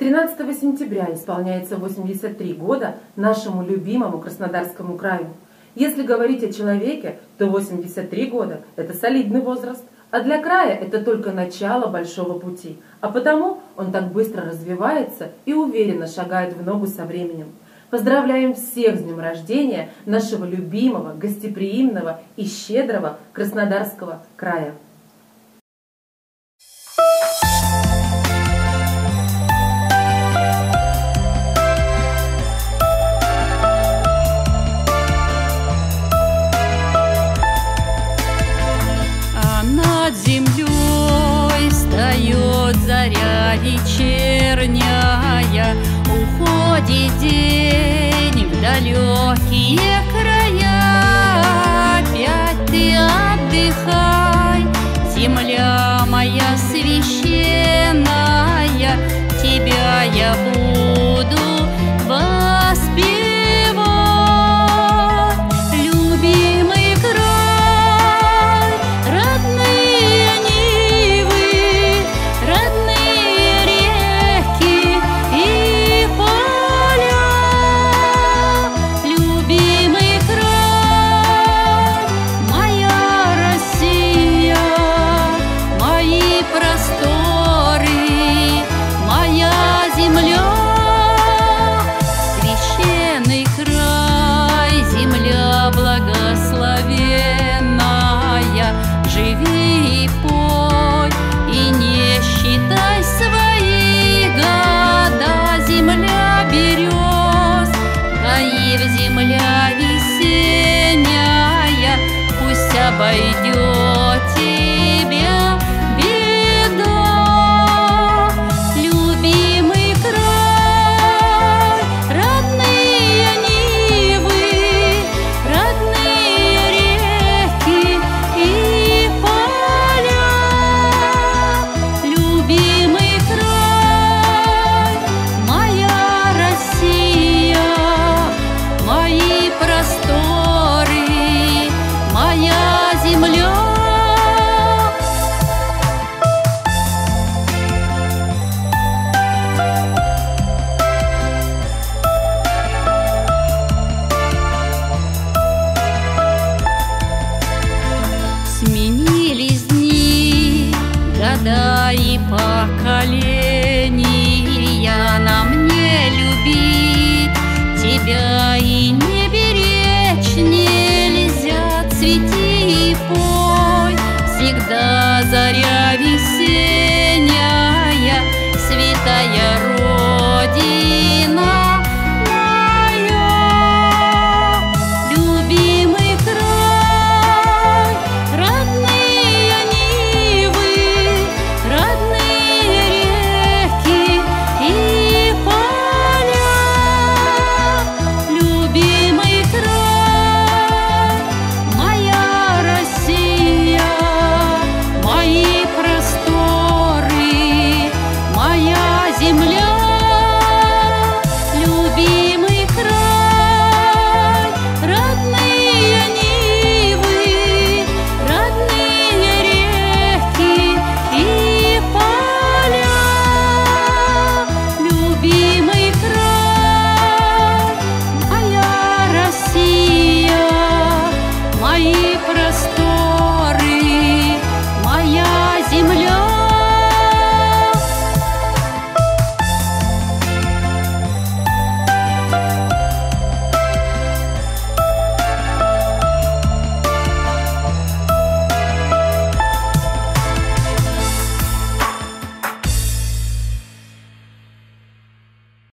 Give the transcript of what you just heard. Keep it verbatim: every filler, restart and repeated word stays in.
тринадцатого сентября исполняется восемьдесят три года нашему любимому Краснодарскому краю. Если говорить о человеке, то восемьдесят три года – это солидный возраст, а для края это только начало большого пути, а потому он так быстро развивается и уверенно шагает в ногу со временем. Поздравляем всех с днем рождения нашего любимого, гостеприимного и щедрого Краснодарского края! Над землей встает заря вечерняя, уходит день в далекие края. Опять ты отдыхай, земля моя священная, тебя я буду воспевать. Любимый край, родные нивы, родные реки и поля. Любимый край, моя Россия, мои просторы, моя земля. Священный край, земля благословенная, живи и пой, и не считай свои года. Земля берез, гаив земля весенняя, пусть обойдет тебя беда. Любимый край, родные нивы, родные реки и поля. Любимый край, моя Россия, мои просторы, моя земля. Сменились дни, года и поколения, нам